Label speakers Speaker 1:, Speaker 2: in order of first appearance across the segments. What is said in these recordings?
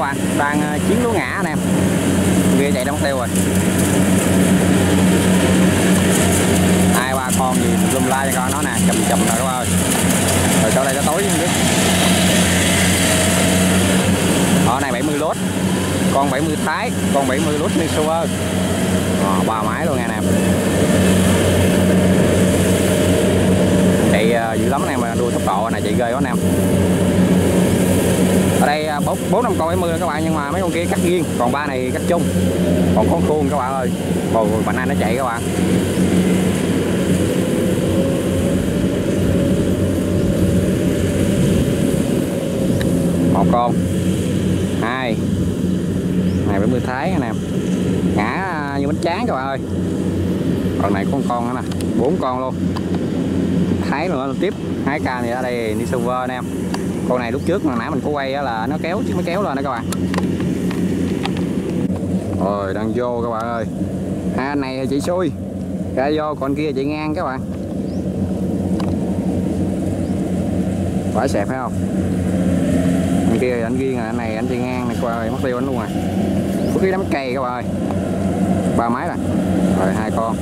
Speaker 1: bạn, đang chiến lúa ngã anh em. Ghê chạy đóng tiêu rồi. 2-3 con gì lum la cho con nó nè, chùm rồi các bạn ơi. Rồi sau đây nó tối chứ. Ở này 70 lốt, con 70 Thái, con 70 lốt Mitsubishi. 3 máy luôn nha anh em. Chạy dữ lắm anh em, mà đua tốc độ này chạy ghê quá anh em. Ở đây 4-5 con 70 các bạn, nhưng mà mấy con kia cắt riêng, còn 3 này cắt chung. Còn con khuôn các bạn ơi. Còn bạn này nó chạy các bạn. Một con, 2 này 70 Thái anh em, ngã như bánh tráng các bạn ơi. Còn này có con nữa nè, 4 con luôn. Thái nữa tiếp 2K thì ở đây Mitsubishi anh em. Con này lúc trước mà nãy mình có quay là nó kéo chứ mới kéo lên đó các bạn. Rồi đang vô các bạn ơi. Anh này chạy xuôi ra vô, còn kia chạy ngang các bạn. Phải xẹp phải không? Anh kia anh riêng, anh này anh chạy ngang này qua mất tiêu anh luôn rồi. Có khi đám cây các bạn ơi. 3 máy rồi. Rồi 2 con.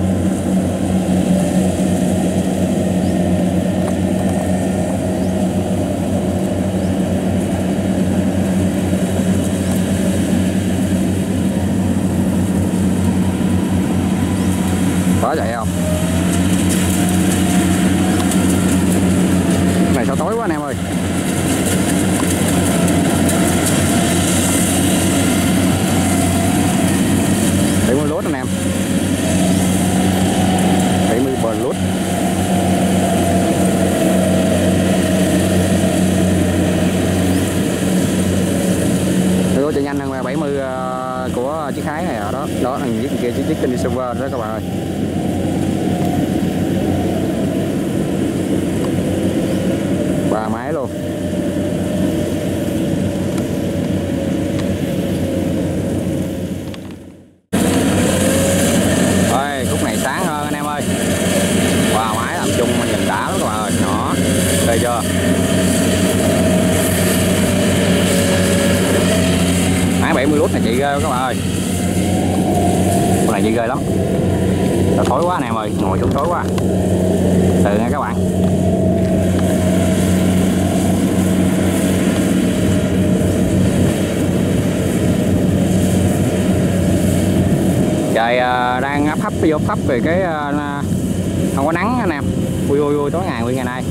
Speaker 1: Có chạy không? Cái này sao tối quá anh em ơi. Để mua lốt anh em. 70 bờ lốt. Tôi chạy nhanh hơn 70 của chiếc Khái này ở đó. Đó là chiếc kia, chiếc Kini Silver đó các bạn ơi. Ba máy luôn. Ơi, khúc này sáng hơn anh em ơi. Ba máy làm chung nhìn đã lắm các bạn ơi. Đó, đây chưa? Máy 70 lút này chị ghê các bạn ơi. Con này chị ghê lắm. Nó thối quá anh em ơi, ngồi xuống thối quá. Từ nha các bạn. Trời đang áp thấp vô thấp về cái không có nắng anh em. Ui tối ngày nguyên ngày nay.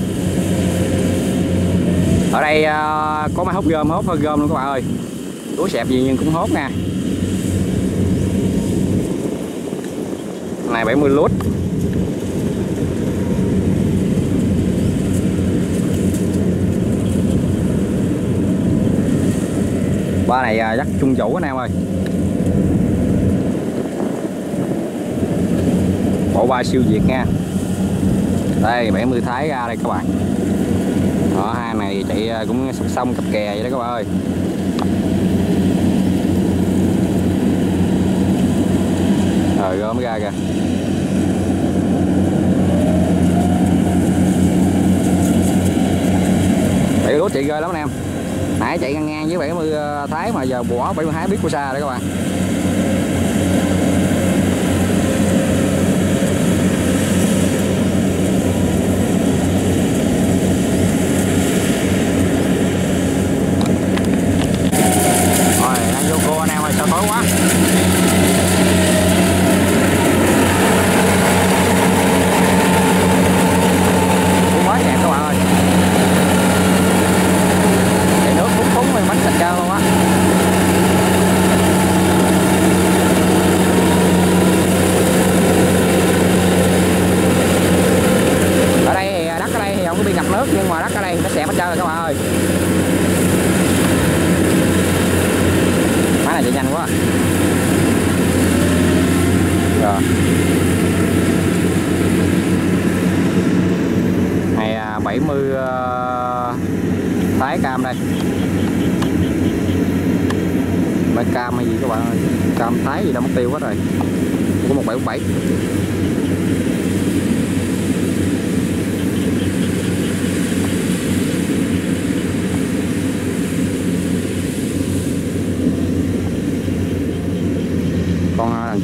Speaker 1: Ở đây có máy hút gom, hốt hơi gom luôn các bạn ơi. Đuối xẹp gì nhưng cũng hốt nha. Này 70 lút. Ba này dắt chung chủ anh em ơi. Bộ ba siêu việt nha. Đây 70 Thái ra đây các bạn. Đó, hai này chạy cũng song cặp kè vậy đó các bạn ơi. Rồi gom mới ra kìa. Bảy lúa chạy ghê lắm anh em. Nãy chạy ngang ngang với 70 Thái mà giờ bỏ 70 Thái biết của xa đấy các bạn. Rồi đang vô cô anh em ơi, sao tối quá. Quá đẹp các bạn ơi. Chạy nước phúng phúng rồi bánh sạch trơn luôn á. Ở đây thì đất ở đây thì không có bị ngập nước, nhưng mà đất ở đây nó xẹp hết trơn rồi các bạn ơi. Máy này chạy nhanh quá. Rồi. Này 70 Thái cam đây. Mấy cam hay gì các bạn ơi. Cam Thái gì đâu mất tiêu hết rồi. Có 1747.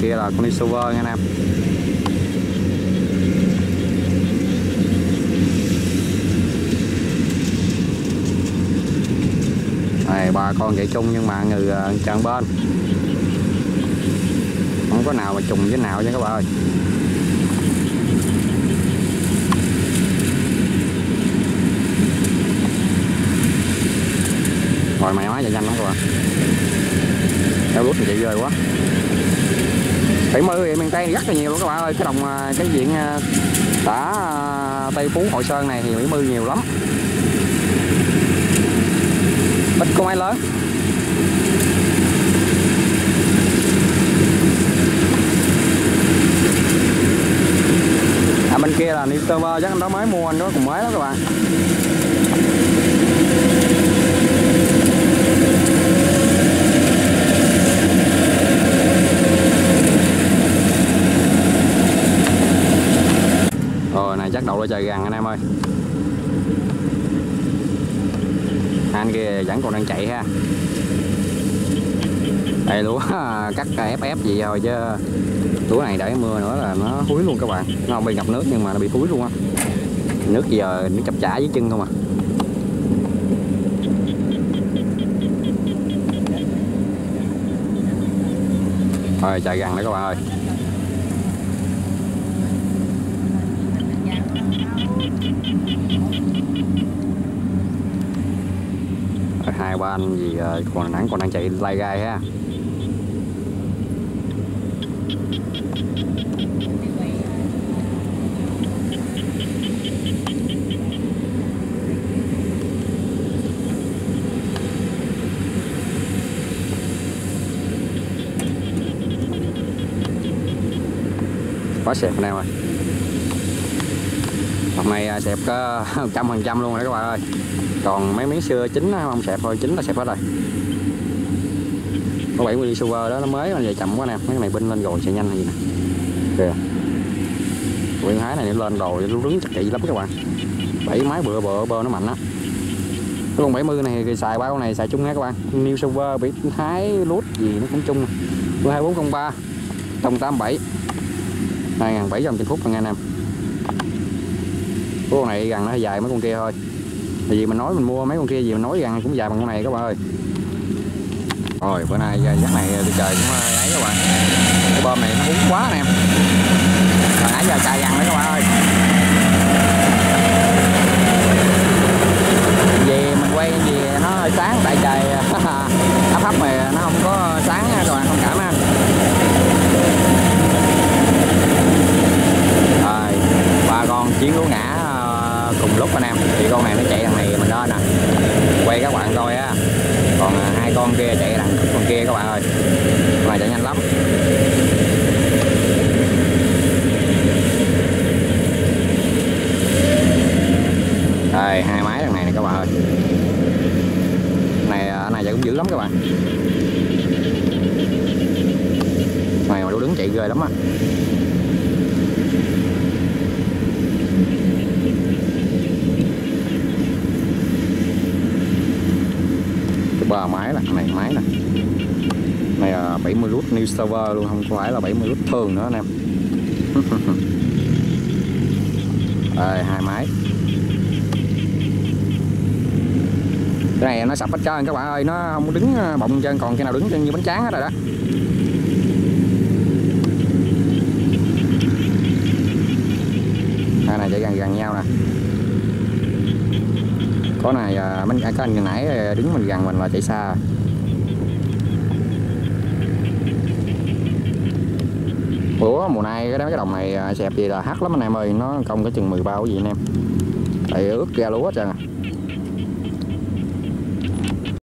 Speaker 1: kia là con đi server nha anh em. Đây, ba con chạy chung nhưng mà người chọn bên không có nào mà trùng với nào nha các bạn ơi. Rồi mày nói chạy nhanh lắm các bạn. Theo lút thì chạy ghê quá. 70 thì miền Tây rất là nhiều luôn các bạn ơi. Cái đồng cái diện xã Tây Phú Hội Sơn này thì 70 nhiều lắm. Ít có máy lớn. Bên kia là new server chắc nó mới mua, nó cũng mới đó các bạn. Rồi này chắc đầu lên trời gằn anh em ơi. Anh kia vẫn còn đang chạy ha. Đây lúa cắt ép gì rồi chứ lúa này để mưa nữa là nó thúi luôn các bạn. Nó không bị ngập nước nhưng mà nó bị thúi luôn á. Nước giờ nó chập chả dưới chân không à. Rồi chạy gần đấy các bạn ơi. Hai ba anh gì còn nắng còn đang chạy lai gai ha. Quá xẹp anh em ơi. Hôm nay xẹp có 100% luôn rồi các bạn ơi. Còn mấy miếng xưa chín không xẹp thôi, chín là xẹp hết rồi. Có 70 super đó nó mới mà về chậm quá nè. Mấy cái này binh lên rồi chạy nhanh gì nè. Kìa. Nguyên hái này nó lên đồ nó rứng chắc trị lắm các bạn. 7 máy bựa nó mạnh á. Cái con 70 này thì xài ba con này xài chung nha các bạn. New super bị hái lút gì nó cũng chung. 2403 đồng 87 2.700 phút nha anh em. Con này gần nó dài mấy con kia thôi. Tại vì mình nói mình mua mấy con kia gì mình nói gần cũng dài bằng con này các bạn ơi. Rồi bữa nay giấc này thì trời cũng ấy các bạn. Cái bơm này nó uống quá anh em. Rồi nãy giờ chạy gần đấy các bạn ơi. Vì mình quay gì nó hơi sáng tại trời hấp mà nó không có sáng nha các bạn, thông cảm ha. Rồi ba con chiến lúa ngã cùng lúc anh em. Thì con này nó chạy đằng này mình lên nè, quay các bạn coi á. Còn hai con kia chạy đằng con kia các bạn ơi. Con này chạy nhanh lắm. Đây hai máy đằng này nè các bạn ơi. Này chạy cũng dữ lắm các bạn. Này mà đu đứng chạy ghê lắm á. Ba máy nè, này máy nè. Này là 70 lút new server luôn, không phải là 70 lút thường nữa anh em. Đây hai máy. Cái này nó sập hết trơn các bạn ơi, nó không đứng bọng chân, còn cái nào đứng chân như bánh tráng hết rồi đó. Hai này chạy gần nhau nè. Có này có anh vừa nãy đứng mình gần mình là chạy xa. Ủa mùa nay cái đồng này xẹp gì là hắt lắm anh em ơi, nó công cái chừng 13 cái gì anh em. Tại ướt ra lúa hết trơn à.